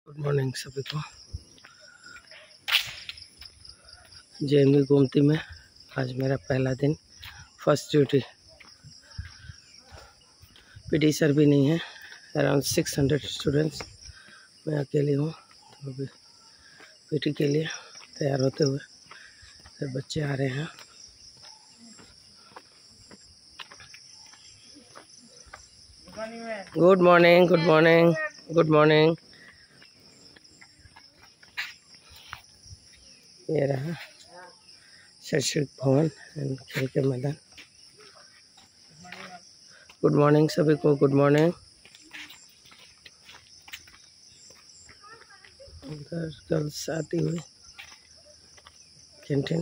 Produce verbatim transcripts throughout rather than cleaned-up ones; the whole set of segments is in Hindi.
गुड मॉर्निंग सभी को। जेएनयू गोमती में आज मेरा पहला दिन, फर्स्ट ड्यूटी। पीटी सर भी नहीं है, अराउंड सिक्स हंड्रेड स्टूडेंट्स, मैं अकेली हूँ। तो अभी पीटी के लिए तैयार होते हुए फिर बच्चे आ रहे हैं। Good morning, good morning, good morning. ये रहा शैक्षणिक भवन एंड खेल के मैदान। गुड मॉर्निंग सभी को, गुड मॉर्निंग। उधर गर्ल्स आती हुई कैंटीन।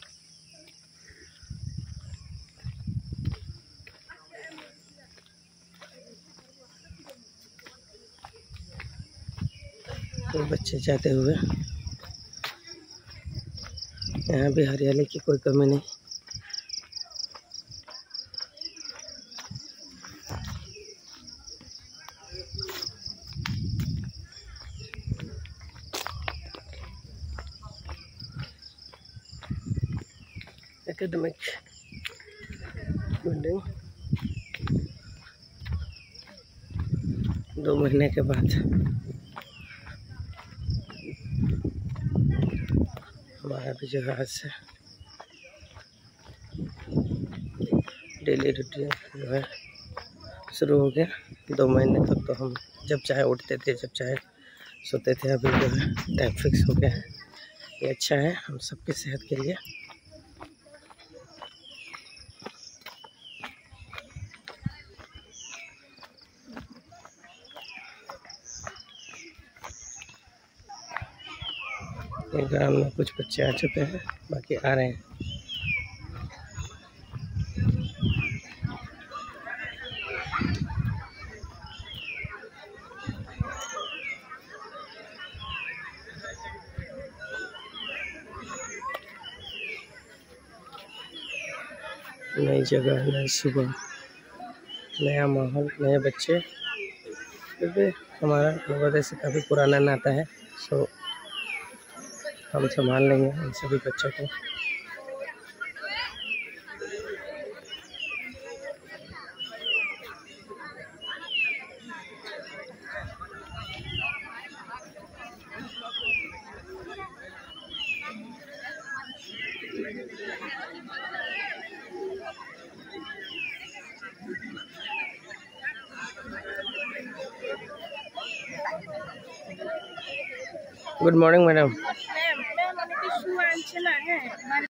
तो बच्चे जाते हुए, यहाँ भी हरियाली की कोई कमी नहीं। एकेडमिक बिल्डिंग दो महीने के बाद हमारा भी जो है आज से डेली रूटीन जो है शुरू हो गया। दो महीने तक तो हम जब चाहे उठते थे, जब चाहे सोते थे। अभी जो है टाइम फिक्स हो गया है। ये अच्छा है हम सबकी सेहत के लिए। ग्राम में कुछ बच्चे आ चुके हैं, बाकी आ रहे हैं। नई जगह, नई सुबह, नया माहौल, नए बच्चे। फिर भी हमारा नवोदय से काफ़ी पुराना नाता है, सो हम संभाल लेंगे इन सभी बच्चों को। Good morning madam.